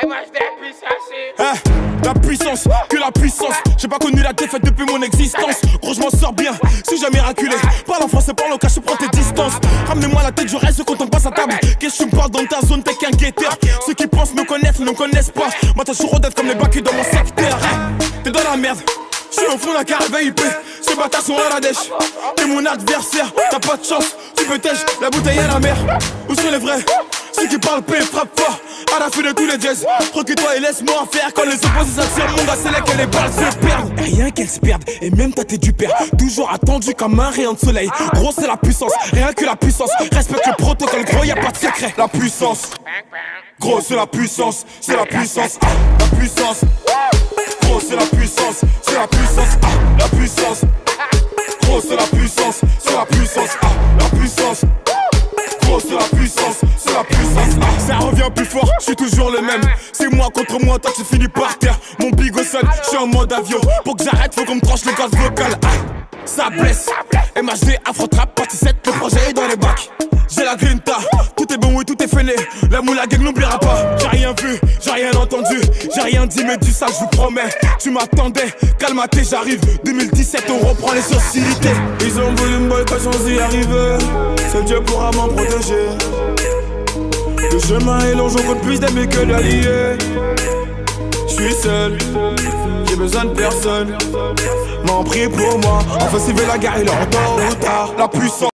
La puissance, que la puissance. J'ai pas connu la défaite depuis mon existence. Gros, je m'en sors bien, si j'ai miraculé. Parle en français, parle en cash, prends tes distances. Ramenez-moi la tête, je reste quand on passe à table. Qu'est-ce que tu me parles dans ta zone, t'es qu'un guetteur. Ceux qui pensent me connaître ne me connaissent pas. Moi, t'as toujours d'être comme les bacs dans mon secteur. T'es dans la merde. J'suis au fond d'un carré VIP, ces bâtards sont à la dèche. T'es mon adversaire, t'as pas de chance, tu peux tèche, la bouteille à la mer. Où sont les vrais? Ceux qui parlent paix, frappe fort, à la fin de tous les jazz. Recule-toi et laisse-moi en faire. Quand les opposés s'attirent, mon gars, c'est là que les balles se perdent. Rien qu'elles se perdent, et même t'as du père. Toujours attendu comme un rayon de soleil. Gros, c'est la puissance, rien que la puissance. Respecte le protocole, gros, y'a pas de secret. La puissance, gros, c'est la puissance, c'est la puissance, la puissance. Gros, c'est la puissance, c'est la puissance, la puissance. Gros, c'est la puissance, c'est la puissance, la puissance. Gros, c'est la puissance, c'est la puissance. Ça revient plus fort, je suis toujours le même. C'est moi contre moi, toi tu finis par terre. Mon bigot sonne, je suis en mode avion. Pour que j'arrête, faut qu'on me tranche le gaz vocal. Ça blesse, MHD, Afro-Trap, partie 7, le projet est dans les bacs. J'ai la grinta, tout est bon, oui, tout est fainé. La moula gang n'oubliera pas. J'ai rien vu, j'ai rien entendu, j'ai rien dit, mais du ça, je vous promets. Tu m'attendais, calme-toi, j'arrive. 2017, on reprend les sociétés. Ils ont voulu me boycotter sans y arriver. Seul Dieu pourra m'en protéger. Le chemin est long, j'en compte plus d'amis que d'alliés. J'suis seul, j'ai besoin de personne. M'en prie pour moi, enfin s'il veut la guerre, il est en retard ou tard. La puissance.